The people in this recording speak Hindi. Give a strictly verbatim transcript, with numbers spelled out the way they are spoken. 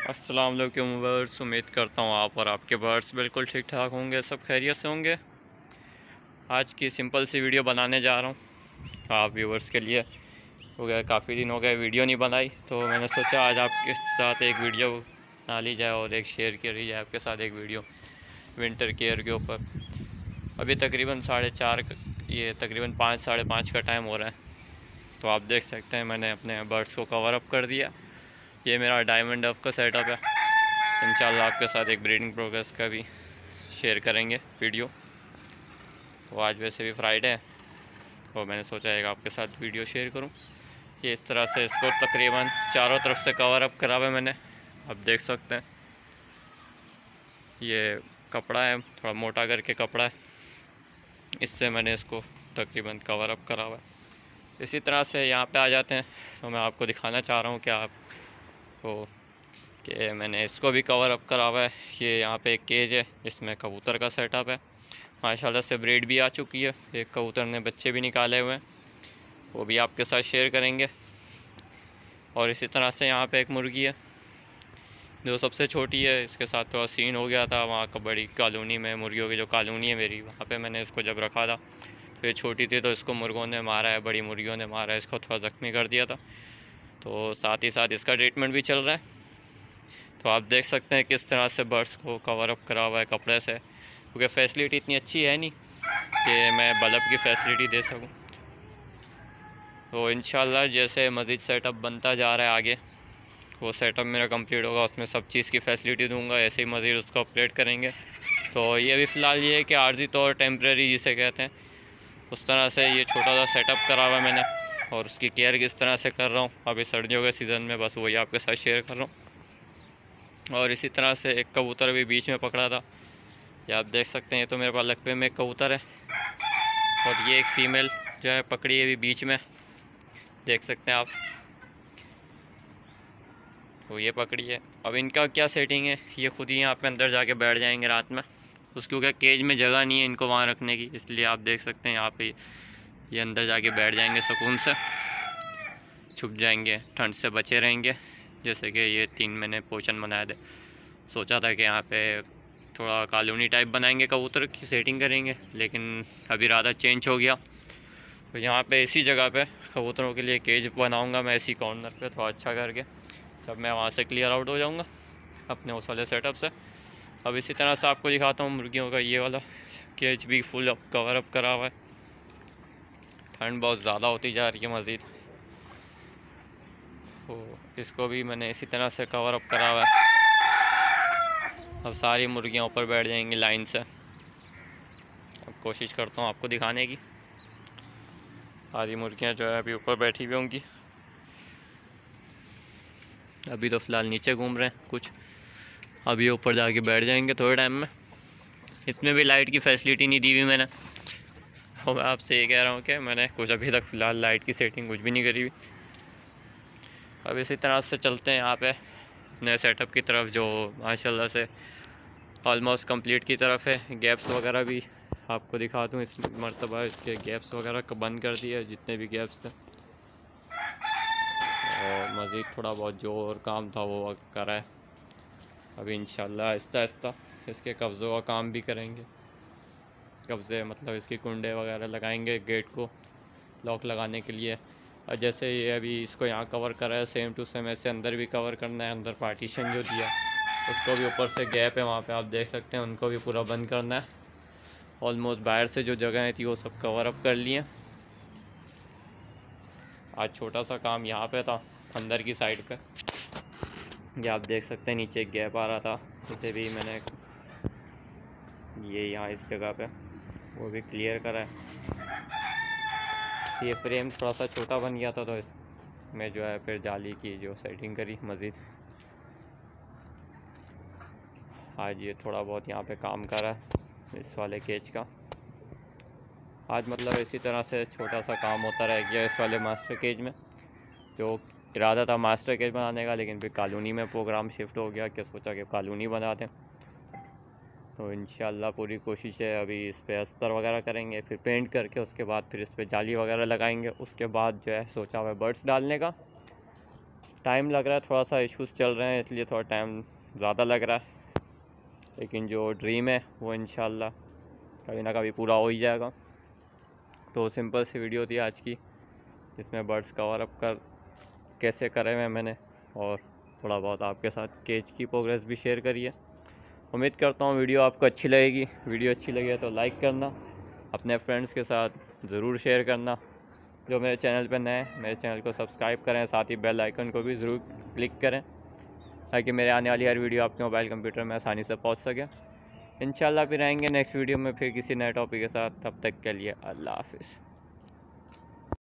अस्सलाम वालेकुम व्यूअर्स, उम्मीद करता हूँ आप और आपके बर्ड्स बिल्कुल ठीक ठाक होंगे, सब खैरियत से होंगे। आज की सिंपल सी वीडियो बनाने जा रहा हूँ आप व्यूअर्स के लिए। हो गया काफ़ी दिन हो गए वीडियो नहीं बनाई, तो मैंने सोचा आज आपके साथ एक वीडियो बना ली जाए और एक शेयर करी जाए आपके साथ एक वीडियो विंटर केयर के ऊपर। अभी तकरीबन साढ़े चार ये तकरीबन पाँच साढ़े पाँच का टाइम हो रहा है, तो आप देख सकते हैं मैंने अपने बर्ड्स को कवर अप कर दिया। ये मेरा डायमंड डव का सेटअप है। इंशाल्लाह आपके साथ एक ब्रीडिंग प्रोग्रेस का भी शेयर करेंगे वीडियो। वो आज वैसे भी फ्राइडे है, तो मैंने सोचा है आपके साथ वीडियो शेयर करूं। ये इस तरह से इसको तकरीबन चारों तरफ से कवर अप करा हुआ है मैंने, आप देख सकते हैं। ये कपड़ा है, थोड़ा मोटा करके कपड़ा है, इससे मैंने इसको तकरीबन कवर अप करा हुआ है। इसी तरह से यहाँ पे आ जाते हैं, तो मैं आपको दिखाना चाह रहा हूँ कि आपको कि मैंने इसको भी कवर अप करा हुआ है। ये यहाँ पे एक केज है, इसमें कबूतर का सेटअप है। माशाल्लाह से ब्रीड भी आ चुकी है, एक कबूतर ने बच्चे भी निकाले हुए हैं, वो भी आपके साथ शेयर करेंगे। और इसी तरह से यहाँ पे एक मुर्गी है जो सबसे छोटी है, इसके साथ थोड़ा सीन हो गया था वहाँ का बड़ी कॉलोनी में, मुर्गियों की जो कॉलोनी है मेरी, वहाँ पे मैंने इसको जब रखा था तो ये छोटी थी, तो इसको मुर्गों ने मारा है, बड़ी मुर्गियों ने मारा है, इसको थोड़ा ज़ख्मी कर दिया था। तो साथ ही साथ इसका ट्रीटमेंट भी चल रहा है। तो आप देख सकते हैं किस तरह से बर्ड्स को कवर अप करा हुआ है कपड़े से, क्योंकि फैसिलिटी इतनी अच्छी है नहीं कि मैं बल्ब की फैसिलिटी दे सकूं। तो इंशाल्लाह जैसे मज़ीद सेटअप बनता जा रहा है आगे, वो सेटअप मेरा कंप्लीट होगा, उसमें सब चीज़ की फैसिलिटी दूंगा, ऐसे ही मज़ीद उसको अपग्रेड करेंगे। तो ये भी फ़िलहाल ये है कि आर्जी तौर टेम्प्रेरी जिसे कहते हैं, उस तरह से ये छोटा सा सेटअप करा हुआ है मैंने, और उसकी केयर किस तरह से कर रहा हूँ अभी सर्दियों के सीज़न में, बस वही आपके साथ शेयर कर रहा हूँ। और इसी तरह से एक कबूतर भी बीच में पकड़ा था, ये आप देख सकते हैं। ये तो मेरे पास लकवे में एक कबूतर है, और ये एक फ़ीमेल जो है पकड़ी है भी बीच में, देख सकते हैं आप। तो ये पकड़ी है। अब इनका क्या सेटिंग है, ये खुद ही यहाँ पे अंदर जाके बैठ जाएंगे रात में, उसको क्या केज में जगह नहीं है इनको वहाँ रखने की, इसलिए आप देख सकते हैं यहाँ पे ये अंदर जाके बैठ जाएंगे, सुकून से छुप जाएंगे, ठंड से बचे रहेंगे। जैसे कि ये तीन मैंने पोर्शन बनाए थे, सोचा था कि यहाँ पे थोड़ा कॉलोनी टाइप बनाएंगे, कबूतर की सेटिंग करेंगे, लेकिन अभी इरादा चेंज हो गया। तो यहाँ पे इसी जगह पे कबूतरों के लिए केज बनाऊँगा मैं, इसी कॉर्नर पे थोड़ा अच्छा करके, जब मैं वहाँ से क्लियर आउट हो जाऊँगा अपने उस वाले सेटअप से। अब इसी तरह से आपको दिखाता हूँ मुर्गियों का ये वाला केज भी फुल अप कवर अप करा हुआ है। ठंड बहुत ज़्यादा होती जा रही है मज़ीद, तो इसको भी मैंने इसी तरह से कवर अप करा हुआ है। अब सारी मुर्गियाँ ऊपर बैठ जाएंगी लाइन से। अब कोशिश करता हूँ आपको दिखाने की, सारी मुर्गियाँ जो है अभी ऊपर बैठी हुई होंगी। अभी तो फ़िलहाल नीचे घूम रहे हैं कुछ, अभी ऊपर जाके बैठ जाएंगे थोड़े टाइम में। इसमें भी लाइट की फैसिलिटी नहीं दी हुई मैंने, और मैं आपसे ये कह रहा हूँ कि मैंने कुछ अभी तक फ़िलहाल लाइट की सेटिंग कुछ भी नहीं करी हुई। अब इसी तरह से चलते हैं यहाँ पे नए सेटअप की तरफ, जो माशाल्लाह से ऑलमोस्ट कंप्लीट की तरफ है। गैप्स वगैरह भी आपको दिखा दूँ, इस मरतबा इसके गैप्स वगैरह बंद कर दिए जितने भी गैप्स थे, और मज़ीद थोड़ा बहुत जो और काम था वो करा है। अभी इंशाल्लाह आहिस्ता आहिस्ता इसके कब्ज़ों का काम भी करेंगे, कब्ज़े मतलब इसकी कुंडे वगैरह लगाएंगे गेट को लॉक लगाने के लिए। और जैसे ये अभी इसको यहाँ कवर करा है, सेम टू सेम ऐसे अंदर भी कवर करना है। अंदर पार्टीशन जो दिया उसको भी, ऊपर से गैप है वहाँ पे आप देख सकते हैं, उनको भी पूरा बंद करना है। ऑलमोस्ट बाहर से जो जगह थी वो सब कवर अप कर लिए। आज छोटा सा काम यहाँ पे था अंदर की साइड पे, ये आप देख सकते हैं नीचे एक गैप आ रहा था, इसे भी मैंने ये यहाँ इस जगह पे वो भी क्लियर करा है। ये फ्रेम थोड़ा सा छोटा बन गया था, तो इसमें जो है फिर जाली की जो सेटिंग करी मज़ीद। आज ये थोड़ा बहुत यहाँ पे काम कर रहा है इस वाले केज का। आज मतलब इसी तरह से छोटा सा काम होता रह गया इस वाले मास्टर केज में, जो इरादा था मास्टर केज बनाने का, लेकिन फिर कॉलोनी में प्रोग्राम शिफ्ट हो गया कि सोचा कि कॉलोनी बना दें। तो इंशाल्लाह पूरी कोशिश है, अभी इस पर अस्तर वगैरह करेंगे, फिर पेंट करके उसके बाद फिर इस पर जाली वगैरह लगाएंगे। उसके बाद जो है सोचा हुआ है बर्ड्स डालने का, टाइम लग रहा है, थोड़ा सा इश्यूज़ चल रहे हैं इसलिए थोड़ा टाइम ज़्यादा लग रहा है, लेकिन जो ड्रीम है वो इंशाल्लाह कभी ना कभी पूरा हो ही जाएगा। तो सिंपल सी वीडियो थी आज की, जिसमें बर्ड्स कवर अप कर कैसे करे हुए मैंने, और थोड़ा बहुत आपके साथ केज की प्रोग्रेस भी शेयर करी है। उम्मीद करता हूँ वीडियो आपको अच्छी लगेगी। वीडियो अच्छी लगी है तो लाइक करना, अपने फ्रेंड्स के साथ ज़रूर शेयर करना। जो मेरे चैनल पर नए हैं मेरे चैनल को सब्सक्राइब करें, साथ ही बेल आइकन को भी ज़रूर क्लिक करें ताकि मेरे आने वाली हर वीडियो आपके मोबाइल कंप्यूटर में आसानी से पहुंच सके। इंशाल्लाह फिर आएंगे नेक्स्ट वीडियो में फिर किसी नए टॉपिक के साथ। तब तक के लिए अल्लाह हाफिज़।